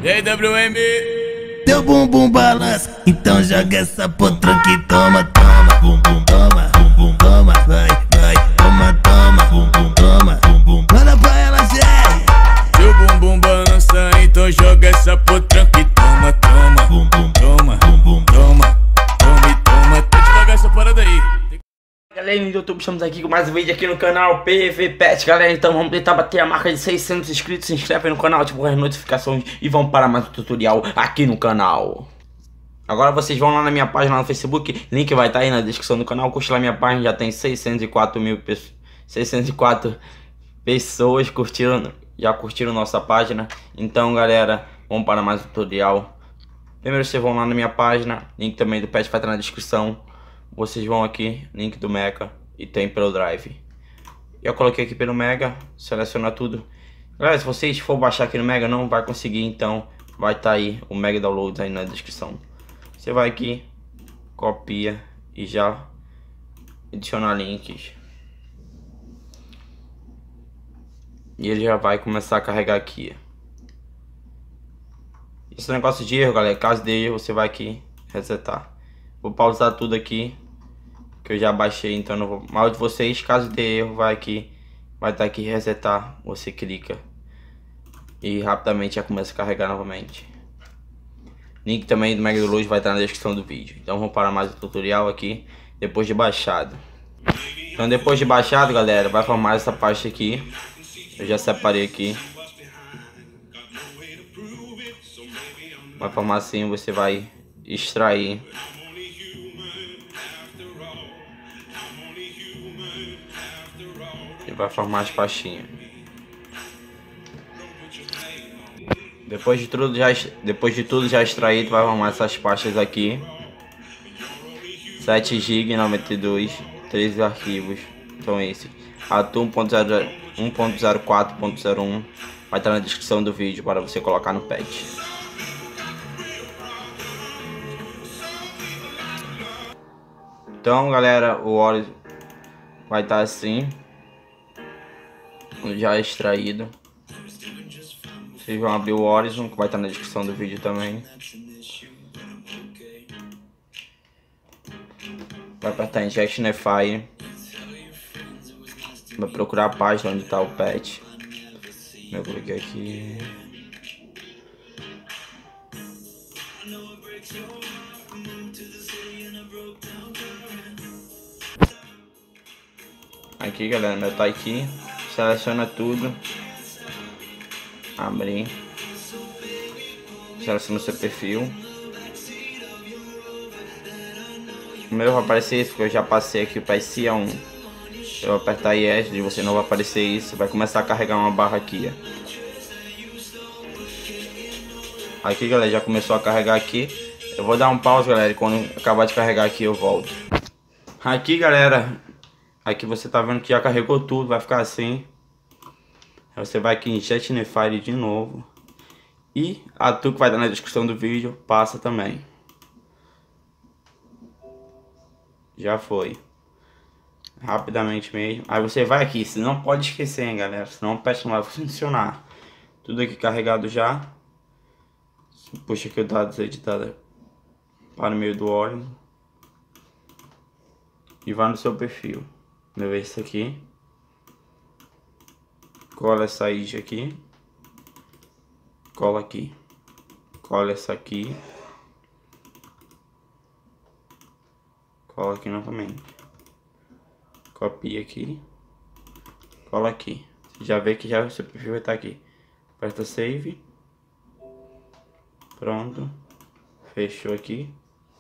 E aí, WM? Teu bumbum balança, então joga essa potranca e toma, toma, bumbum, toma, bumbum, toma, vai, vai, toma, toma, bumbum, toma, bumbum, manda pra ela, Jerry. Teu bumbum balança, então joga essa potranca e toma, toma, bumbum, toma, bumbum, toma, toma e toma. Tem que jogar essa parada aí. Galera do YouTube, estamos aqui com mais um vídeo aqui no canal PV Pet, galera. Então vamos tentar bater a marca de 600 inscritos. Se inscreve no canal, ativa as notificações e vamos para mais um tutorial aqui no canal. Agora vocês vão lá na minha página no Facebook, link vai estar aí na descrição do canal. Curte lá minha página, já tem 604 pessoas curtiram, já curtiram nossa página. Então galera, vamos para mais um tutorial. Primeiro vocês vão lá na minha página, link também do Pet vai estar na descrição. Vocês vão aqui, link do Mega e tem pelo Drive. Eu coloquei aqui pelo Mega, seleciona tudo. Galera, se vocês for baixar aqui no Mega não vai conseguir, então vai estar aí o Mega Downloads aí na descrição. Você vai aqui, copia e já adicionar links. E ele já vai começar a carregar aqui. Esse negócio de erro, galera, caso de erro você vai aqui, resetar. Vou pausar tudo aqui, que eu já baixei, então não vou. Mas de vocês, caso dê erro, vai aqui, vai estar aqui resetar, você clica e rapidamente já começa a carregar novamente. Link também do Mega Downloads vai estar na descrição do vídeo. Então vamos para mais um tutorial aqui, depois de baixado. Então depois de baixado, galera, vai formar essa parte aqui. Eu já separei aqui. Vai formar assim, você vai extrair. E vai formar as pastinhas. Depois de tudo já extraído, vai formar essas pastas aqui. 7 GB 92, 13 arquivos. Então esses. Atum 1.04.01 vai estar na descrição do vídeo para você colocar no Pet. Então galera, o óleo vai estar assim, já extraído. Vocês vão abrir o Horizon, que vai estar na descrição do vídeo também. Vai apertar Injectionify. Vai procurar a página onde está o Pet. Eu cliquei aqui. Aqui galera, meu tá aqui. Seleciona tudo. Abrir. Seleciona o seu perfil. Primeiro vai aparecer isso, porque eu já passei aqui para esse A1. Eu vou apertar Yes, e você não vai aparecer isso. Vai começar a carregar uma barra aqui, ó. Aqui galera, já começou a carregar aqui. Eu vou dar um pause galera, e quando acabar de carregar aqui eu volto. Aqui galera, aqui você tá vendo que já carregou tudo, vai ficar assim. Aí você vai aqui em Injectionify de novo. E a tu que vai dar na descrição do vídeo, passa também. Já foi. Rapidamente mesmo. Aí você vai aqui, você não pode esquecer, hein, galera. Senão o Pet não vai funcionar. Tudo aqui carregado já. Puxa aqui o dados editado para o meio do óleo. E vai no seu perfil. Leva esse aqui. Cola essa id aqui. Cola aqui. Cola essa aqui. Cola aqui novamente. Copia aqui. Cola aqui. Você já vê que já o seu perfil vai estar aqui. Aperta Save. Pronto. Fechou aqui.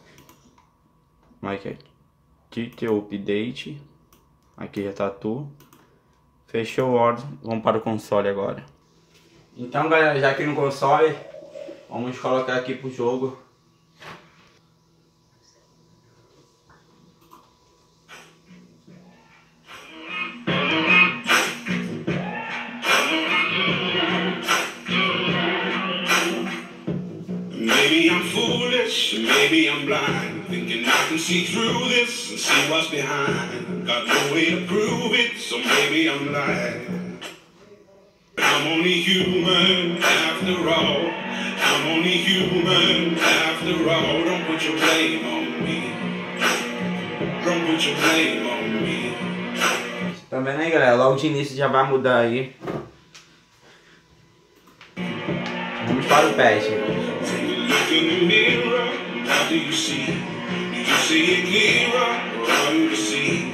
Aqui é Title Update. Aqui já tá tudo. Fechou o ordem. Vamos para o console agora. Então galera, já aqui no console, vamos colocar aqui pro jogo. Maybe I'm foolish, maybe I'm blind, thinking I can see through this and see what's behind. Got no way to prove it, so maybe I'm lying. I'm only human after all. I'm only human after all. Don't put your blame on me. Don't put your blame on me. Tá vendo aí, galera? Logo de início já vai mudar aí. Vamos para o patch. Look in the mirror, how do you see? Do you see it clearer, or are you deceived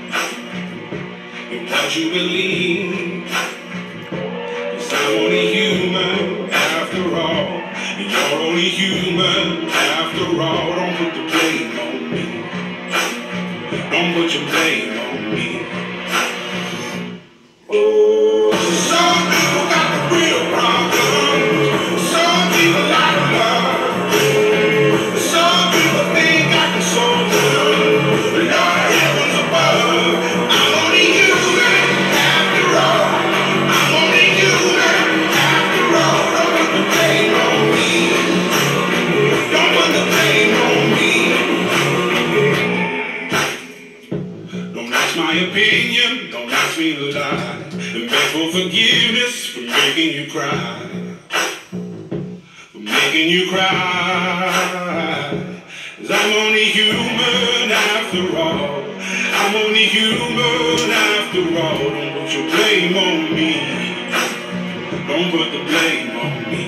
in what you believe? 'Cause I'm only human after all, and you're only human after all. Don't put the blame on me. Don't put your blame on me. Oh, some people got the real problems. Some people like love. Some people think I can solve them. But Lord, heavens above, I'm only human after all. I'm only human after all. Don't put the blame on me. Don't put the blame on me. Don't ask my opinion, don't ask me to lie. And beg for forgiveness for making you cry. For making you cry. 'Cause I'm only human after all. I'm only human after all. Don't put your blame on me. Don't put the blame on me.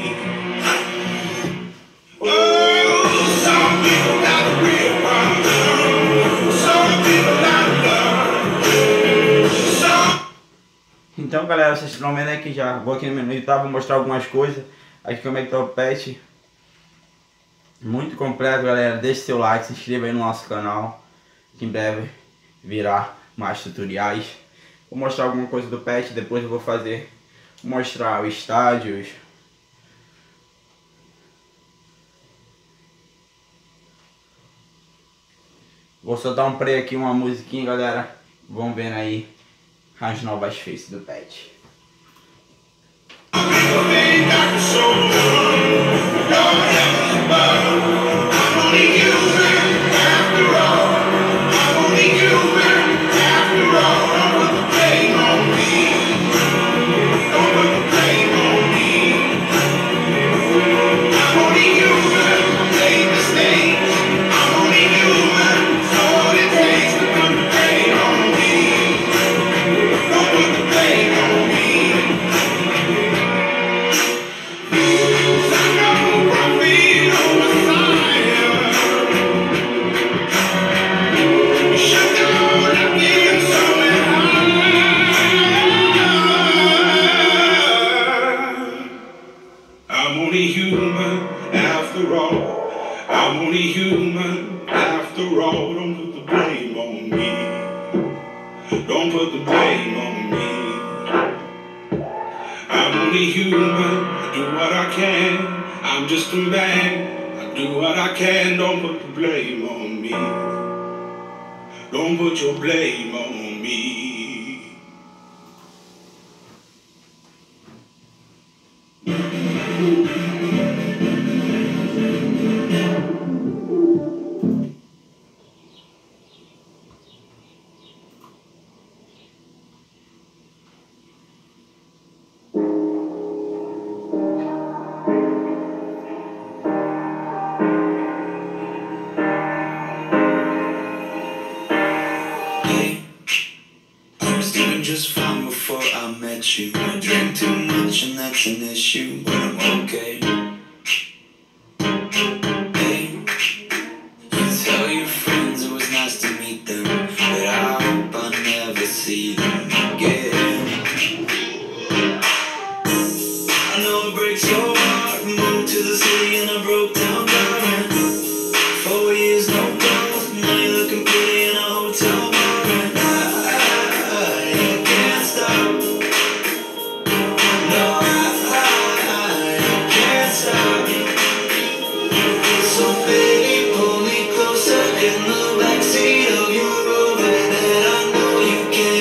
Oh, some people got a real problem. Some people like love. Some. Então, galera, vocês estão vendo aqui já. Vou aqui no menu e tá, vou mostrar algumas coisas. Aqui como é que tá o patch. Muito completo, galera. Deixe seu like, se inscreva aí no nosso canal, que em breve virá mais tutoriais. Vou mostrar alguma coisa do patch, depois eu vou mostrar os estádios. Vou soltar um play aqui, uma musiquinha, galera. Vamos ver aí as novas faces do patch. I'm only human after all. I'm only human after all. Don't put the blame on me. Don't put the blame on me. I'm only human. I do what I can. I'm just a man. I do what I can. Don't put the blame on me. Don't put your blame on me. Just fine before I met you. I drink too much and that's an issue, but I'm okay. Hey, you tell your friends it was nice to meet them, but I hope I never see them again. I know it breaks your heart. Moved to the city and I broke down crying. 4 years no calls, now you're looking pretty in a hotel bar.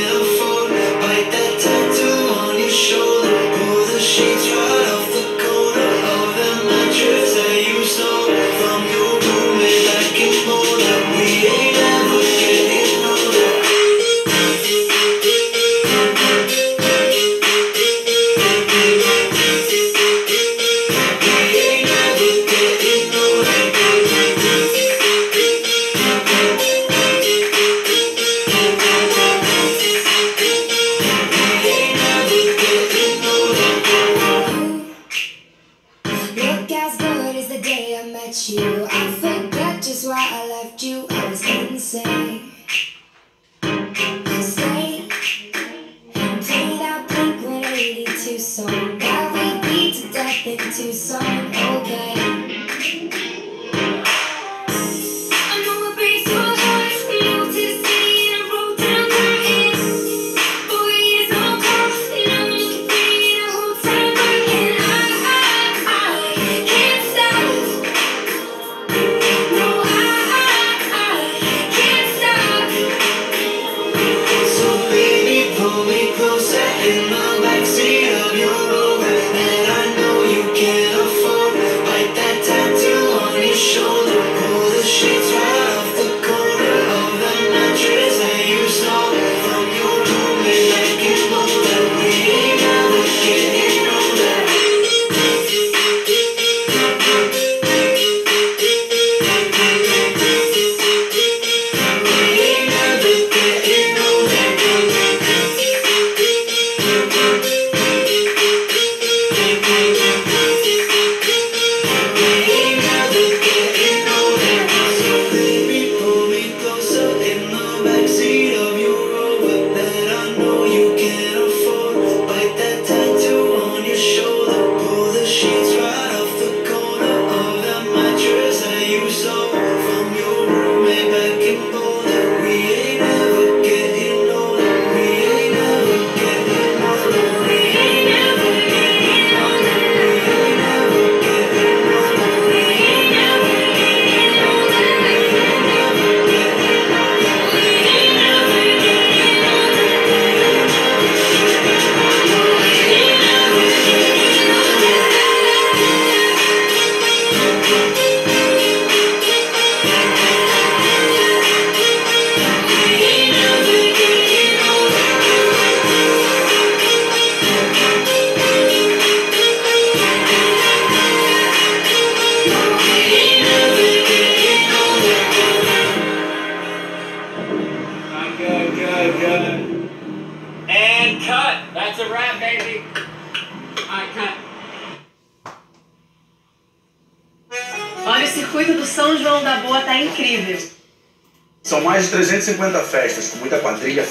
Sheets right off the cold. forget you. I forget just why I left you. I was insane. Stay and play that Blink-182 song that we beat to death in Tucson. Okay. And cut! That's a wrap, baby! Alright, cut. Olha, o circuito do São João da Boa tá incrível. São mais de 350 festas, com muita quadrilha.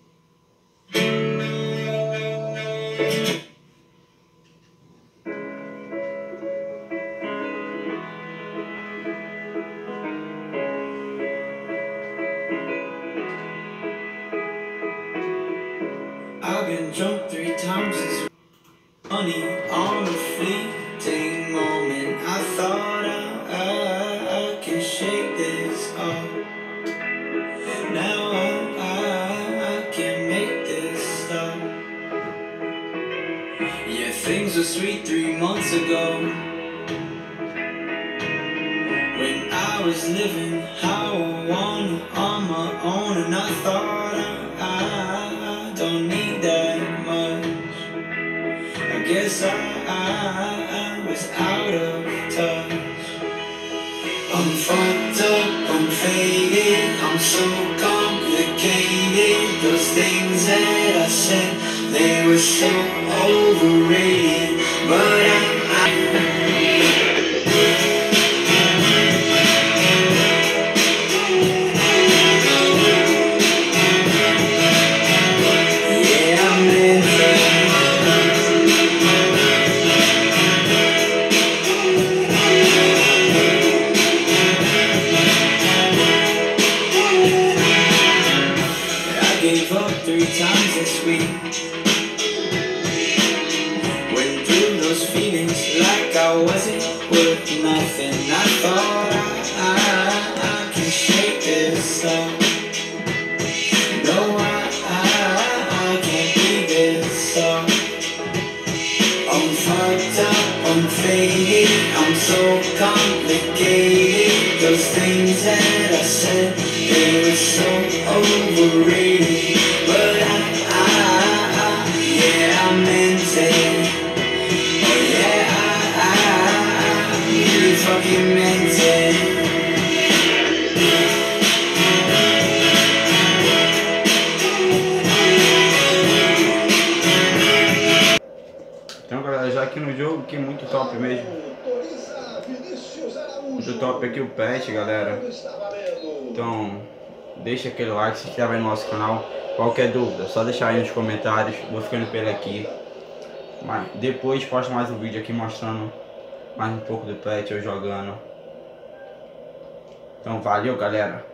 I've been drunk 3 times this money on a fleeting moment. I thought I can shake this off. Now I can't make this stop. Yeah, things were sweet 3 months ago, when I was living how I wanna on my own, and I thought I don't need that much. I guess I was out of touch. I'm fucked up, I'm faded, I'm so complicated. Those things that I said, they were so overrated. But gave up 3 times this week. Went through those feelings like I wasn't worth nothing. I thought I can shake this up. No, I can't be this up. I'm fucked up, I'm faded, I'm so complicated. Those things that I said, they were so overrated. But yeah, I meant it. Oh yeah, I really fucking meant it. Então galera, já aqui no jogo, que é muito top mesmo. Muito top aqui o pet, galera. Então, deixa aquele like, se inscreve aí no nosso canal. Qualquer dúvida, só deixar aí nos comentários. Vou ficando por aqui. Mas depois posto mais um vídeo aqui mostrando mais um pouco do pet, eu jogando. Então valeu, galera.